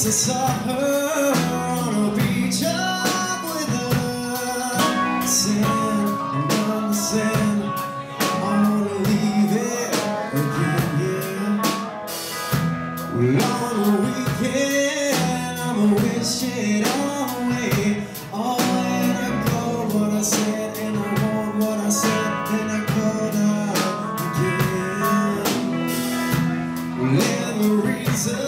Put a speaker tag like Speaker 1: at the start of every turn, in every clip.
Speaker 1: Once I saw her on a beach up with the sand and on the sand. I wanna leave it again, yeah. Well, on a weekend, I'ma wish it away. Oh, and I called what I said, and I want what I said, and I called out again. Well, and the reason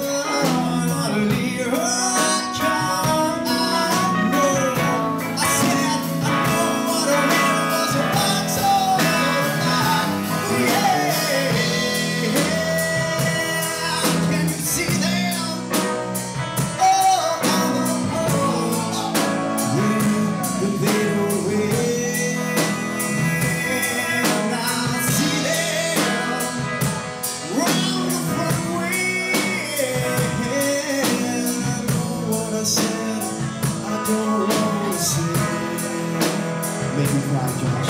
Speaker 1: make me cry, Josh.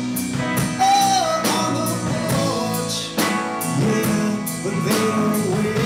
Speaker 1: But they don't wait.